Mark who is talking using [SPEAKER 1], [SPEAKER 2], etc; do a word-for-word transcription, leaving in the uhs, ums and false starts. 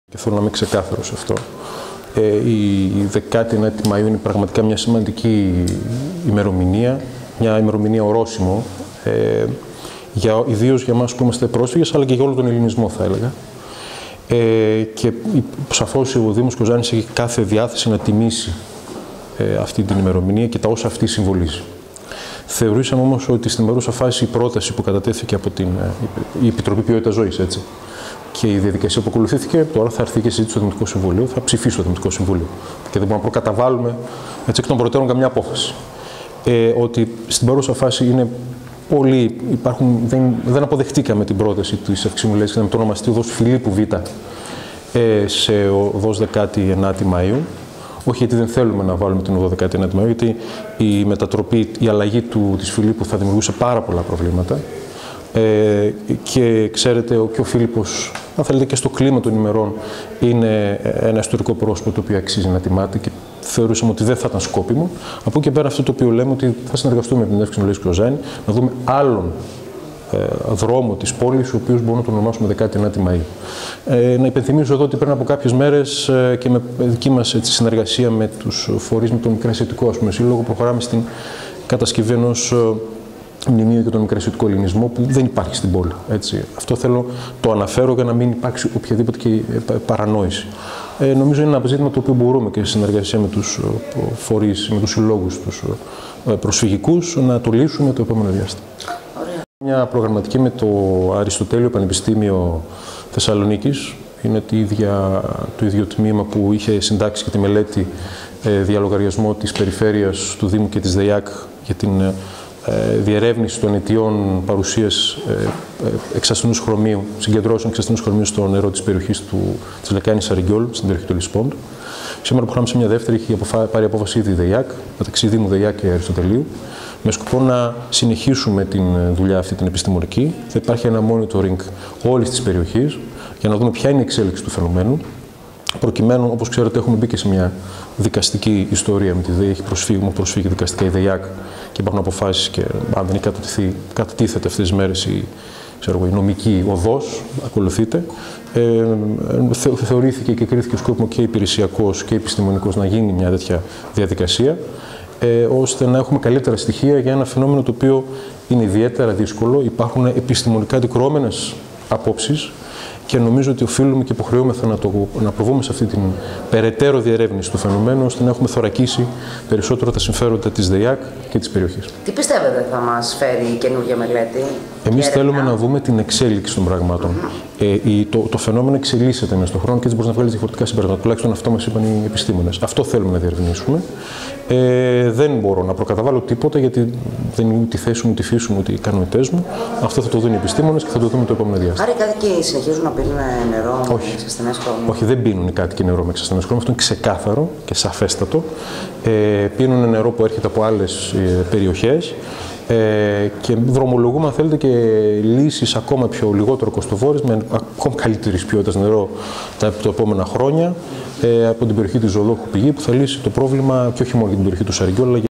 [SPEAKER 1] Και θέλω να είμαι ξεκάθαρο σε αυτό. Ε, η δεκάτη ενάτη Μαΐου είναι πραγματικά μια σημαντική ημερομηνία, μια ημερομηνία ορόσημο, ε, για, ιδίως για εμάς που είμαστε πρόσφυγες, αλλά και για όλο τον ελληνισμό, θα έλεγα. Ε, και σαφώς ο Δήμος Κοζάνης έχει κάθε διάθεση να τιμήσει ε, αυτή την ημερομηνία και τα όσα αυτή συμβολίζει. Θεωρήσαμε όμως ότι στην παρούσα φάση η πρόταση που κατατέθηκε από την η Επιτροπή Ποιότητας Ζωής, έτσι, και η διαδικασία που ακολουθήθηκε, τώρα θα έρθει και συζήτηση στο Δημοτικό Συμβούλιο, θα ψηφίσει το Δημοτικό Συμβούλιο. Και δεν μπορούμε να προκαταβάλουμε έτσι, εκ των προτέρων καμιά απόφαση. Ε, ότι στην παρούσα φάση είναι πολύ. Υπάρχουν, δεν, δεν αποδεχτήκαμε την πρόταση τη Ευξήνου Λέξης να μετονομαστεί οδός Φιλίππου Β ε, σε οδός δεκάτη ενάτη Μαΐου. Όχι γιατί δεν θέλουμε να βάλουμε την οδό δεκάτη ενάτη Μαΐου, γιατί η μετατροπή, η αλλαγή του, της Φιλίππου θα δημιουργούσε πάρα πολλά προβλήματα. Ε, και ξέρετε, ο, και ο Φίλιππος, αν θέλετε, και στο κλίμα των ημερών είναι ένα ιστορικό πρόσωπο το οποίο αξίζει να τιμάται και θεωρούσαμε ότι δεν θα ήταν σκόπιμο. Από εκεί και πέρα, αυτό το οποίο λέμε ότι θα συνεργαστούμε με την Ευξήνου Λέξης Κοζάνη να δούμε άλλον ε, δρόμο της πόλης, ο οποίος μπορούμε να τον ονομάσουμε δεκάτη ενάτη Μαΐου. Ε, να υπενθυμίσω εδώ ότι πριν από κάποιες μέρες ε, και με δική μας έτσι, συνεργασία με τους φορείς, με τον Μικρασιατικό ας πούμε, Σύλλογο, προχωράμε στην κατασκευή ενός μνημείο για τον μικρασιατικό ελληνισμό που δεν υπάρχει στην πόλη. Έτσι. Αυτό θέλω το αναφέρω για να μην υπάρξει οποιαδήποτε και παρανόηση. Ε, νομίζω είναι ένα ζήτημα το οποίο μπορούμε και σε συνεργασία με τους φορείς, με τους συλλόγους τους προσφυγικούς να το λύσουμε το επόμενο διάστημα. Ωραία. Μια προγραμματική με το Αριστοτέλειο Πανεπιστήμιο Θεσσαλονίκης. Είναι τη ίδια, το ίδιο τμήμα που είχε συντάξει και τη μελέτη ε, διαλογαριασμό της περιφέρειας του Δήμου και της ΔΕΙΑΚ για την διερεύνηση των αιτιών παρουσίας εξασθενούς χρωμίου, συγκεντρώσεων εξασθενούς χρωμίου στο νερό της περιοχής του, της Λεκάνης Αριγγιόλ, στην περιοχή του Λησπόντου. Σήμερα προχωράμε σε μια δεύτερη, έχει πάρει απόφαση ήδη η ΔΕΙΑΚ, μεταξύ Δήμου ΔΕΙΑΚ και Αριστοτελείου, με σκοπό να συνεχίσουμε την δουλειά αυτή την επιστημονική. Θα υπάρχει ένα monitoring όλης της περιοχής για να δούμε ποια είναι η εξέλιξη του φαινομένου. Προκειμένου, όπως ξέρετε, έχουμε μπει και σε μια δικαστική ιστορία με τη ΔΕΙΑΚ, έχει προσφύγει, μου προσφύγει δικαστικά η ΔΕΙΑΚ και υπάρχουν αποφάσεις και αν δεν έχει κατατίθεται αυτές τις μέρες η, ξέρω, η νομική οδός, ακολουθείται. Ε, θε, θεωρήθηκε και κρίθηκε σκόπιμο και υπηρεσιακός και επιστημονικός να γίνει μια τέτοια διαδικασία, ε, ώστε να έχουμε καλύτερα στοιχεία για ένα φαινόμενο το οποίο είναι ιδιαίτερα δύσκολο. Υπάρχουν επιστημονικά αντικρουόμενες απόψεις. Και νομίζω ότι οφείλουμε και υποχρεούμεθα να, το, να προβούμε σε αυτή την περαιτέρω διερεύνηση του φαινομένου, ώστε να έχουμε θωρακίσει περισσότερο τα συμφέροντα της ΔΕΙΑΚ και της περιοχής.
[SPEAKER 2] Τι πιστεύετε θα μας φέρει η καινούργια μελέτη?
[SPEAKER 1] Εμείς θέλουμε να δούμε την εξέλιξη των πραγμάτων. Mm-hmm. ε, η, το, το φαινόμενο εξελίσσεται μέσα στον χρόνο και έτσι μπορεί να βγάλει διαφορετικά συμπεράσματα. Τουλάχιστον αυτό μας είπαν οι επιστήμονες. Αυτό θέλουμε να διερευνήσουμε. Ε, δεν μπορώ να προκαταβάλω τίποτα, γιατί δεν είναι ούτε η θέση μου, ούτε η φύση μου, ούτε οι κανονιτές μου. Αυτό θα το δουν οι επιστήμονες και θα το δούμε το επόμενο διάστημα.
[SPEAKER 2] Άρα οι κάτοικοι συνεχίζουν να πίνουν νερό με εξασθενές χρώμιο?
[SPEAKER 1] Όχι, δεν πίνουν οι κάτοικοι νερό με εξασθενές χρώμιο. Αυτό είναι ξεκάθαρο και σαφέστατο. Ε, πίνουν νερό που έρχεται από άλλες ε, περιοχές. Ε, και δρομολογούμε, αν θέλετε, και λύσεις ακόμα πιο λιγότερο κοστοβόρες, με ακόμα καλύτερης ποιότητας νερό τα επόμενα χρόνια, ε, από την περιοχή της Ζωολόχου Πηγή, που θα λύσει το πρόβλημα και όχι μόνο για την περιοχή του Σαριγγιόλ,